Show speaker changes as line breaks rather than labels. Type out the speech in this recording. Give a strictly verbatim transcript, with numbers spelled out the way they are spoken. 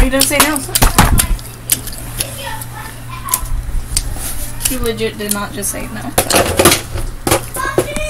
You didn't say no. You legit did not just say no.